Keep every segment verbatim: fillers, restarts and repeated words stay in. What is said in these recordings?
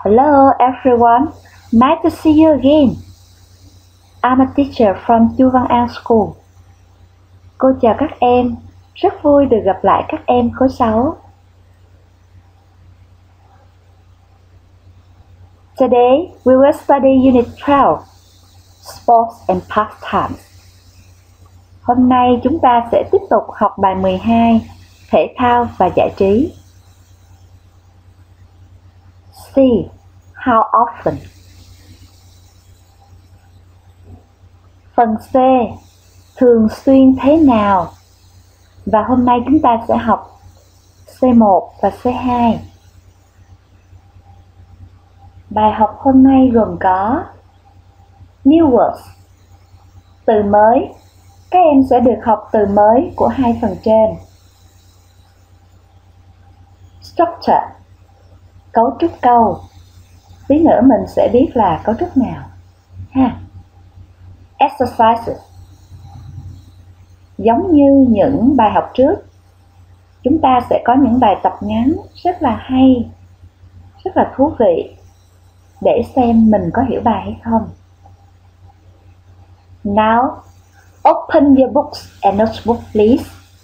Hello everyone, nice to see you again. I'm a teacher from Chu Văn An School. Cô chào các em, rất vui được gặp lại các em khối sáu. Today we will study Unit twelve, Sports and Pastimes. Hôm nay chúng ta sẽ tiếp tục học bài mười hai, Thể thao và giải trí. C. How often? Phần C. Thường xuyên thế nào? Và hôm nay chúng ta sẽ học C một và C hai. Bài học hôm nay gồm có New words, từ mới. Các em sẽ được học từ mới của hai phần trên. Structure, cấu trúc câu. Tí nữa mình sẽ biết là cấu trúc nào ha. Exercises, giống như những bài học trước, chúng ta sẽ có những bài tập ngắn rất là hay, rất là thú vị để xem mình có hiểu bài hay không. Now, open your books and notebook please.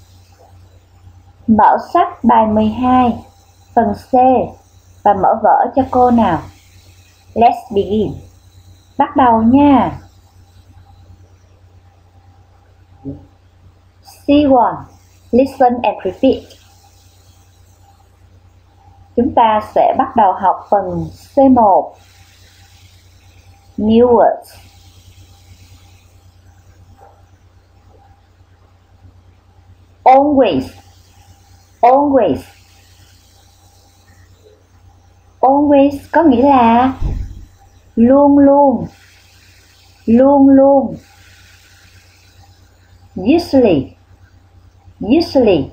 Mở sách bài mười hai, phần C và mở vở cho cô nào. Let's begin. Bắt đầu nha. C one. Listen and repeat. Chúng ta sẽ bắt đầu học phần C một. New words. Always. Always. Always có nghĩa là luôn luôn. Luôn luôn. Usually. Usually.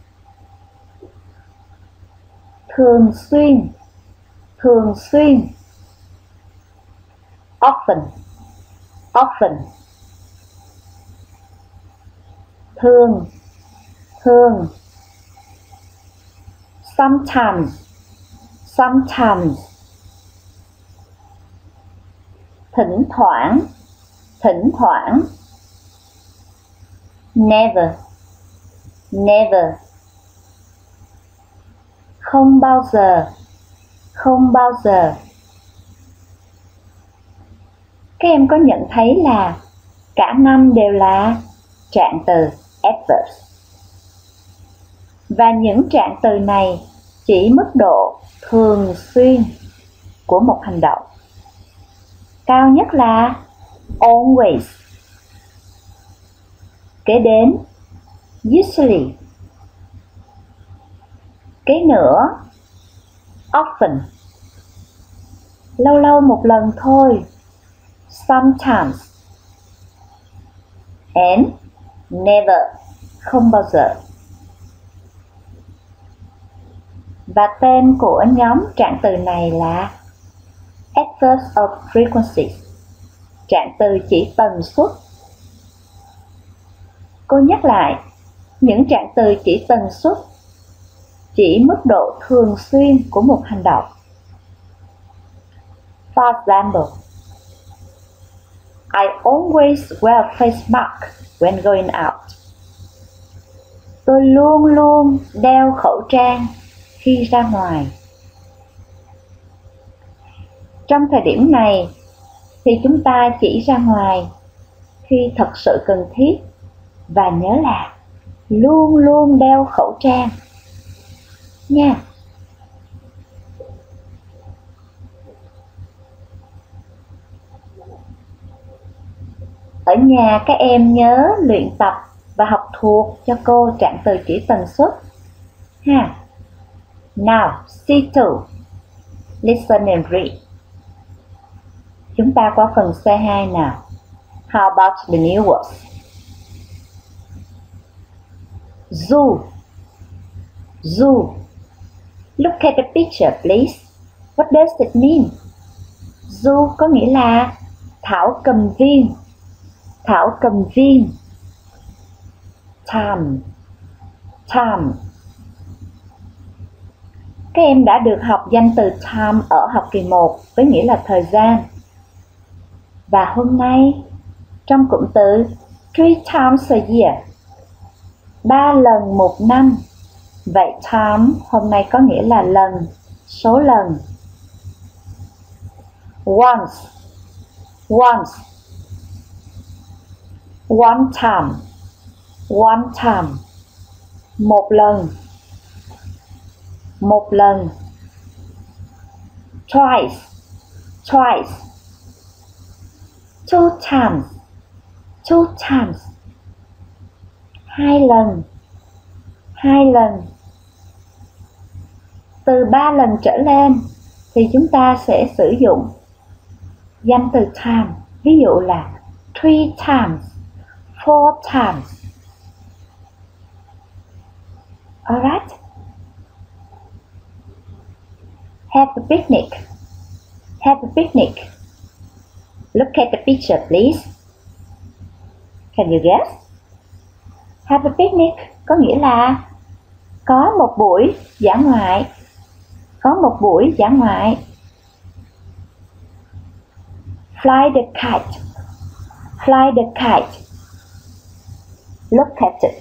Thường xuyên. Thường xuyên. Often. Often. Thường. Thường. Sometimes. Sometimes. Thỉnh thoảng. Thỉnh thoảng. Never. Never. Không bao giờ. Không bao giờ. Các em có nhận thấy là cả năm đều là trạng từ adverbs. Và những trạng từ này chỉ mức độ thường xuyên của một hành động. Cao nhất là always. Kế đến usually. Kế nữa often. Lâu lâu một lần thôi. Sometimes. And never. Không bao giờ. Và tên của nhóm trạng từ này là adverbs of frequency. Trạng từ chỉ tần suất. Cô nhắc lại, những trạng từ chỉ tần suất chỉ mức độ thường xuyên của một hành động. For example, I always wear face mask when going out. Tôi luôn luôn đeo khẩu trang khi ra ngoài. Trong thời điểm này thì chúng ta chỉ ra ngoài khi thật sự cần thiết và nhớ là luôn luôn đeo khẩu trang nha. Ở nhà các em nhớ luyện tập và học thuộc cho cô trạng từ chỉ tần suất ha. Now, C two. Listen and read. Chúng ta qua phần C hai nào. How about the new words? Zoo. Zoo. Look at the picture, please. What does it mean? Zoo có nghĩa là thảo cầm viên. Thảo cầm viên. Time. Time. Các em đã được học danh từ time ở học kỳ một với nghĩa là thời gian. Và hôm nay, trong cụm từ three times a year, ba lần một năm, vậy time hôm nay có nghĩa là lần, số lần. Once, once, one time, one time, một lần, một lần. Twice, twice, two times, two times, hai lần, hai lần. Từ ba lần trở lên thì chúng ta sẽ sử dụng danh từ time, ví dụ là three times, four times. Alright? Have a picnic. Have a picnic. Look at the picture, please. Can you guess? Have a picnic có nghĩa là có một buổi dã ngoại. Có một buổi dã ngoại. Fly the kite. Fly the kite. Look at it.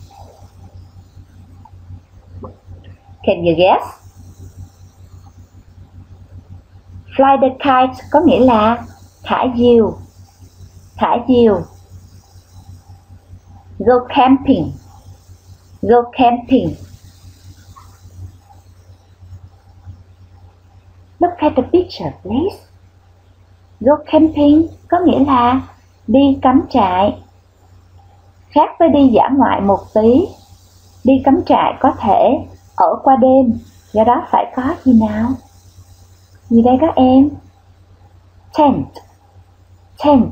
Can you guess? Fly the kite có nghĩa là thả diều. Thả diều. Go camping. Go camping. Look at the picture, please. Go camping có nghĩa là đi cắm trại. Khác với đi dã ngoại một tí, đi cắm trại có thể ở qua đêm, do đó phải có gì nào? Gì đây các em? Tent. Tent.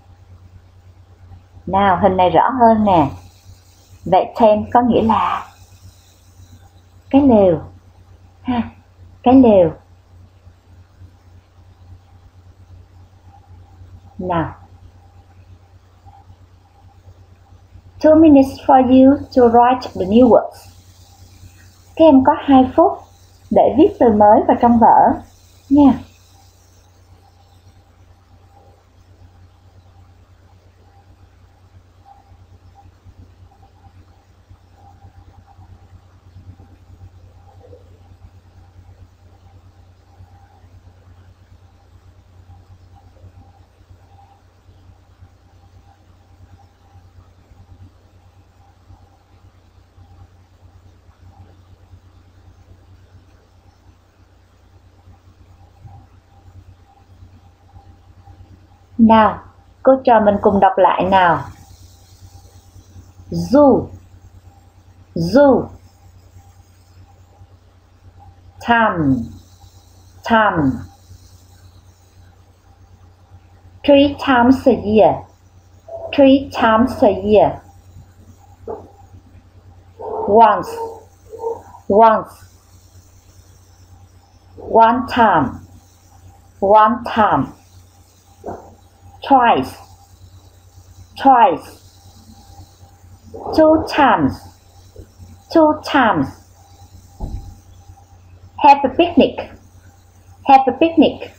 Nào, hình này rõ hơn nè. Vậy tent có nghĩa là cái lều. Ha, cái lều. Nào. Two minutes for you to write the new words. Các em có hai phút để viết từ mới vào trong vở nha. Nào, cô trò mình cùng đọc lại nào. Zoo. Zoo. Time. Time. Three times a year. Three times a year. Once. Once. One time. One time. Twice. Twice. Two times. Two times. Have a picnic. Have a picnic.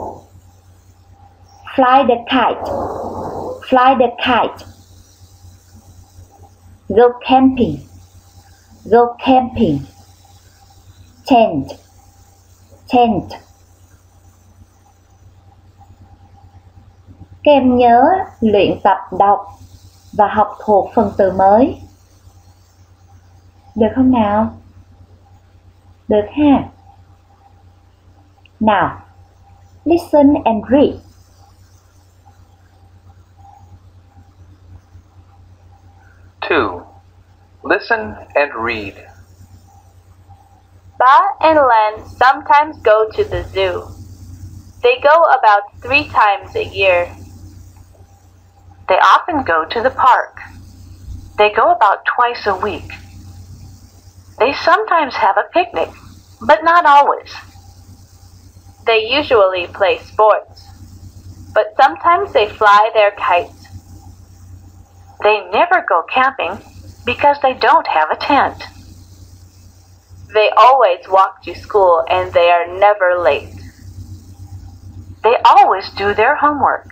Fly the kite. Fly the kite. Go camping. Go camping. Tent. Tent. Các em nhớ luyện tập đọc và học thuộc phần từ mới. Được không nào? Được ha. Nào, listen and read. Two. Listen and read. Ba and Len sometimes go to the zoo. They go about three times a year. They often go to the park. They go about twice a week. They sometimes have a picnic, but not always. They usually play sports, but sometimes they fly their kites. They never go camping because they don't have a tent. They always walk to school and they are never late. They always do their homework.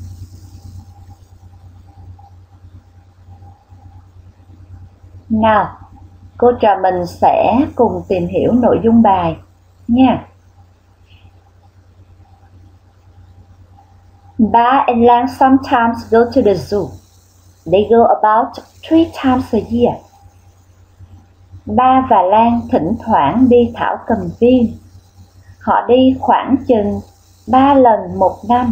Nào, cô trò mình sẽ cùng tìm hiểu nội dung bài nha. Ba and Lan sometimes go to the zoo. They go about three times a year. Ba và Lan thỉnh thoảng đi thảo cầm viên. Họ đi khoảng chừng ba lần một năm.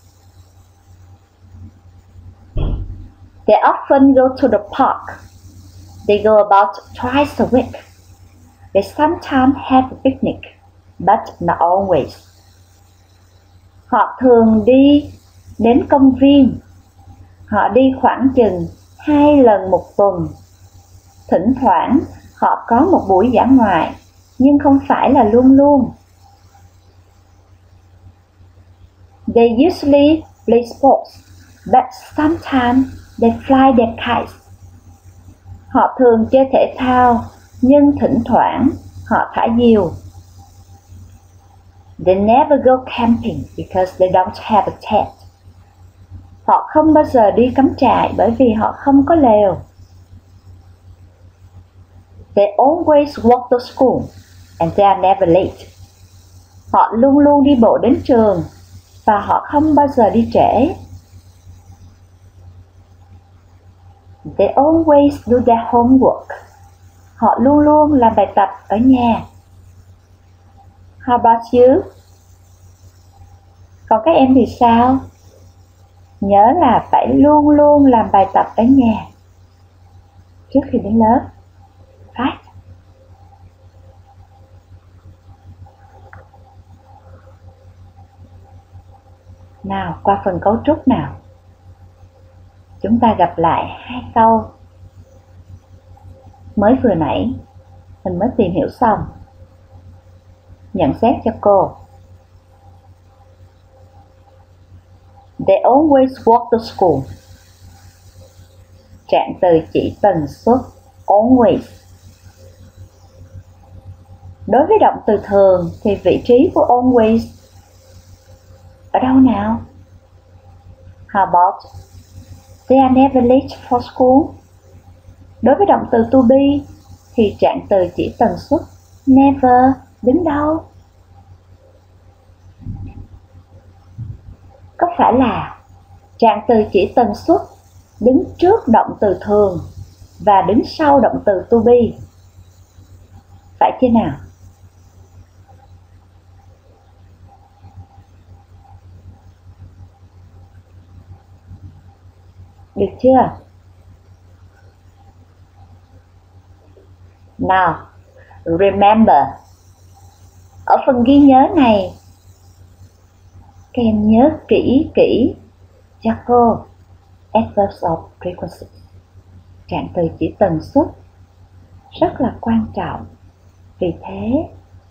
They often go to the park. They go about twice a week. They sometimes have a picnic, but not always. Họ thường đi đến công viên. Họ đi khoảng chừng hai lần một tuần. Thỉnh thoảng họ có một buổi dã ngoại, nhưng không phải là luôn luôn. They usually play sports, but sometimes they fly their kites. Họ thường chơi thể thao, nhưng thỉnh thoảng họ thả diều. They never go camping because they don't have a tent. Họ không bao giờ đi cắm trại bởi vì họ không có lều. They always walk to school and they are never late. Họ luôn luôn đi bộ đến trường và họ không bao giờ đi trễ. They always do their homework. Họ luôn luôn làm bài tập ở nhà. How about you? Còn các em thì sao? Nhớ là phải luôn luôn làm bài tập ở nhà trước khi đến lớp. Right? Nào, qua phần cấu trúc nào. Chúng ta gặp lại hai câu mới vừa nãy mình mới tìm hiểu xong. Nhận xét cho cô. They always walk to school. Trạng từ chỉ tần suất always. Đối với động từ thường thì vị trí của always ở đâu nào? How about they are never late for school? Đối với động từ to be thì trạng từ chỉ tần suất never đứng đâu? Có phải là trạng từ chỉ tần suất đứng trước động từ thường và đứng sau động từ to be? Phải chưa nào? Được chưa? Now, remember. Ở phần ghi nhớ này, các em nhớ kỹ kỹ cho cô adverbs of frequency. Trạng từ chỉ tần suất rất là quan trọng. Vì thế,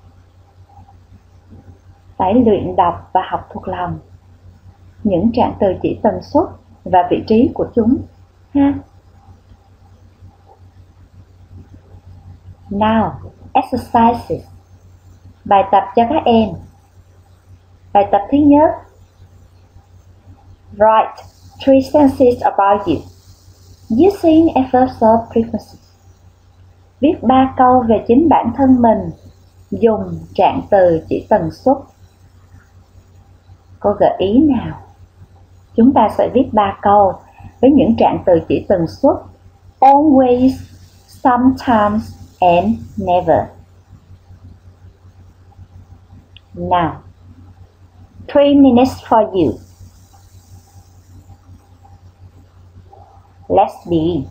phải luyện đọc và học thuộc lòng những trạng từ chỉ tần suất và vị trí của chúng ha. Now, exercises. Bài tập cho các em. Bài tập thứ nhất. Write three sentences about you using adverbs of frequency. Viết ba câu về chính bản thân mình dùng trạng từ chỉ tần suất. Cô gợi ý nào. Chúng ta sẽ viết ba câu với những trạng từ chỉ tần suất always, sometimes and never. Now, three minutes for you. Let's begin.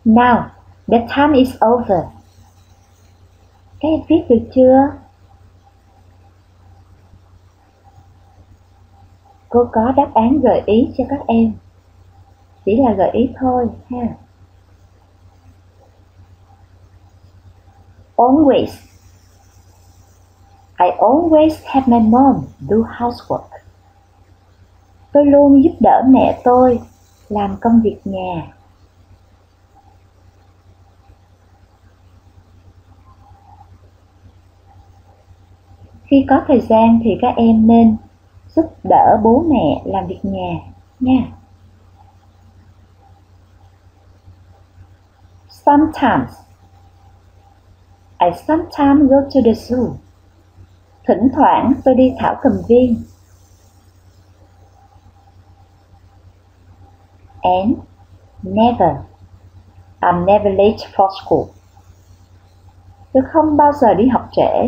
Now, the time is over. Các em viết được chưa? Cô có đáp án gợi ý cho các em. Chỉ là gợi ý thôi ha. Always. I always have my mom do housework. Tôi luôn giúp đỡ mẹ tôi làm công việc nhà. Khi có thời gian thì các em nên giúp đỡ bố mẹ làm việc nhà nha. Sometimes. I sometimes go to the zoo. Thỉnh thoảng tôi đi thảo cầm viên. And never. I'm never late for school. Tôi không bao giờ đi học trễ.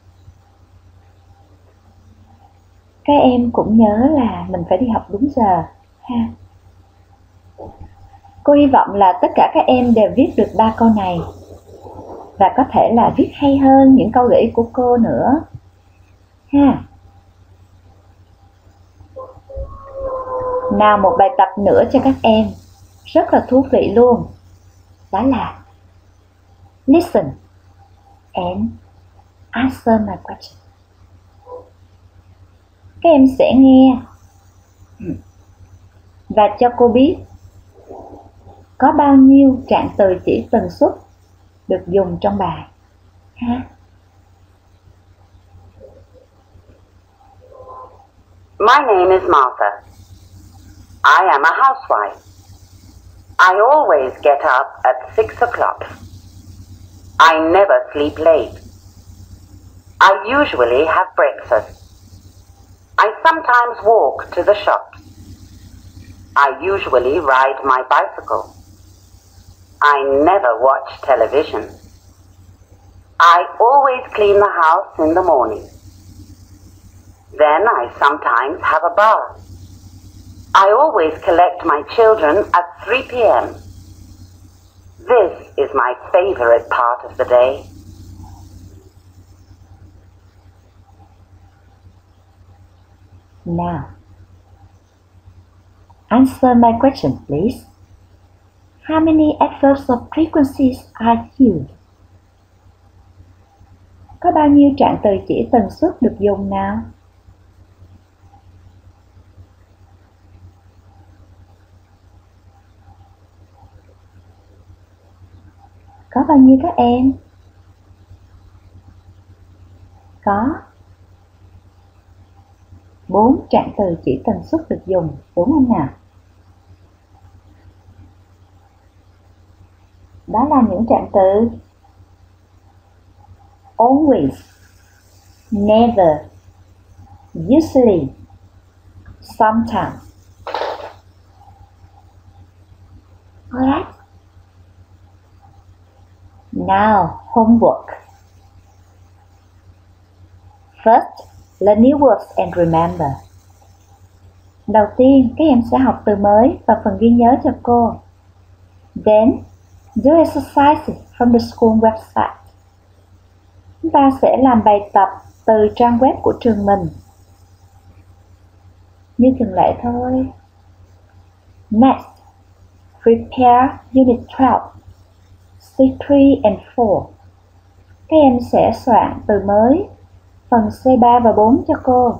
Các em cũng nhớ là mình phải đi học đúng giờ ha. Cô hy vọng là tất cả các em đều viết được ba câu này và có thể là viết hay hơn những câu gợi ý của cô nữa ha. Nào, một bài tập nữa cho các em rất là thú vị luôn. Đó là listen and answer my question. Các em sẽ nghe và cho cô biết có bao nhiêu trạng từ chỉ tần suất được dùng trong bài ha. My name is Martha. I am a housewife. I always get up at six o'clock. I never sleep late. I usually have breakfast. I sometimes walk to the shops. I usually ride my bicycle. I never watch television. I always clean the house in the morning. Then I sometimes have a bath. I always collect my children at three p m This is my favorite part of the day. Now, answer my question, please. How many adverbs of frequencies are used? Có bao nhiêu trạng từ chỉ tần suất được dùng nào? Có bao nhiêu các em? Có bốn trạng từ chỉ tần suất được dùng, đúng không nào? Đó là những trạng từ always, never, usually, sometimes. Alright. Now, homework. First, learn new words and remember. Đầu tiên, các em sẽ học từ mới và phần ghi nhớ cho cô. Then, do exercises from the school website. Chúng ta sẽ làm bài tập từ trang web của trường mình. Như thường lệ thôi. Next, prepare Unit twelve, C three and four. Các em sẽ soạn từ mới phần C ba và bốn cho cô.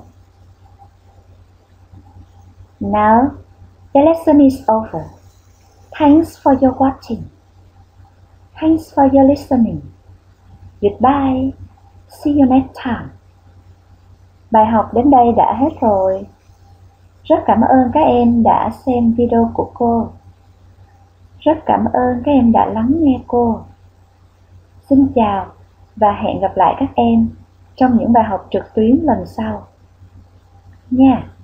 Now, the lesson is over. Thanks for your watching. Thanks for your listening. Goodbye. See you next time. Bài học đến đây đã hết rồi. Rất cảm ơn các em đã xem video của cô. Rất cảm ơn các em đã lắng nghe cô. Xin chào và hẹn gặp lại các em trong những bài học trực tuyến lần sau nha.